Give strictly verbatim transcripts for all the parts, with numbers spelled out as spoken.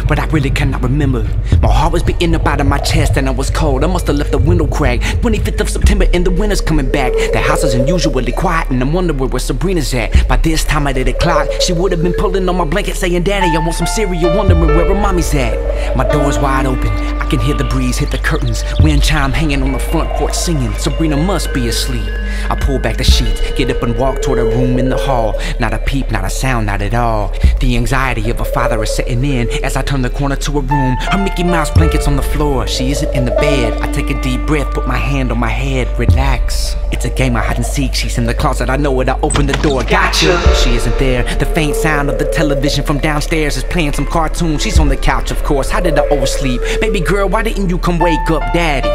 but I really cannot remember. My heart was beating up out of my chest and I was cold. I must have left the window cracked. twenty-fifth of September and the winter's coming back. The house is unusually quiet and I'm wondering where Sabrina's at. By this time at eight o'clock, she would have been pulling on my blanket saying, "Daddy, I want some cereal," wondering where her mommy's at. My door's wide open, I can hear the breeze hit the curtains. Wind chime hanging on the front porch singing, Sabrina must be asleep. I pull back the sheets, get up and walk toward her room in the hall. Not a peep, not a sound, not at all. The anxiety of a father is setting in as I turn the corner to her room. Her Mickey Mouse blanket's on the floor, she isn't in the bed. I take a deep breath, put my hand on my head, relax. It's a game of hide and seek, she's in the closet, I know it, I open the door, gotcha! She isn't there, the faint sound of the television from downstairs is playing some cartoon. She's on the couch, of course, how did I oversleep? Baby girl, why didn't you come wake up, daddy?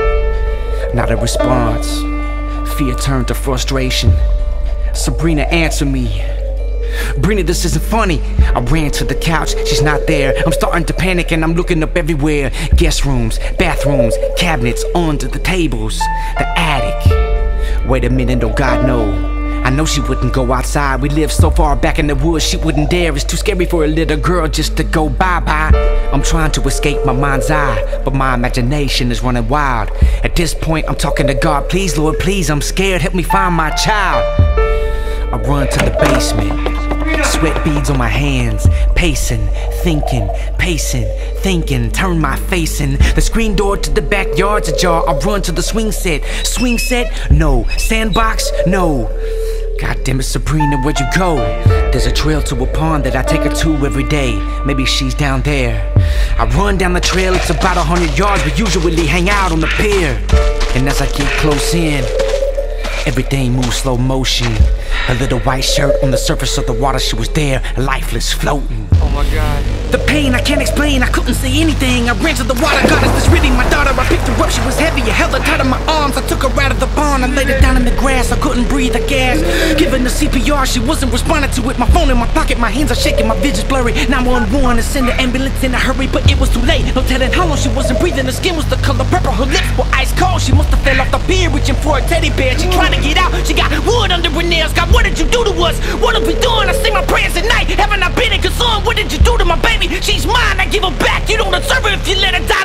Not a response. Fear turned to frustration. Sabrina, answer me. Brina, this isn't funny. I ran to the couch, she's not there. I'm starting to panic and I'm looking up everywhere. Guest rooms, bathrooms, cabinets, under the tables, the attic. Wait a minute, oh God, no. I know she wouldn't go outside. We live so far back in the woods, she wouldn't dare. It's too scary for a little girl just to go bye-bye. I'm trying to escape my mind's eye, but my imagination is running wild. At this point, I'm talking to God. Please, Lord, please, I'm scared. Help me find my child. I run to the basement, sweat beads on my hands, pacing, thinking, pacing, thinking, turn my face in. The screen door to the backyard's ajar. I run to the swing set. Swing set? No. Sandbox? No. God damn it, Sabrina, where'd you go? There's a trail to a pond that I take her to every day. Maybe she's down there. I run down the trail, it's about a hundred yards. We usually hang out on the pier. And as I get close in, everything moves slow motion. A little white shirt on the surface of the water, she was there, lifeless, floating. Oh my God. The pain I can't explain, I couldn't say anything. I ran to the water, God, is this really my daughter? I picked her up, she was heavy, I held her tight in my arms. I took her out of the pond, I laid her down in the grass. I couldn't breathe, I gasped. Giving the C P R, she wasn't responding to it. My phone in my pocket, my hands are shaking, my vision's blurry. nine one one to send the ambulance in a hurry, but it was too late. No telling how long she wasn't breathing, her skin was the color purple. Her lips were ice cold, she must have fell off the pier reaching for a teddy bear. She tried to get out, she got wood under her nails. God, what did you do to us? What are we doing? I say my prayers at night. Haven't I been in concern? What did you do to my baby? She's mine, I give her back. You don't deserve her if you let her die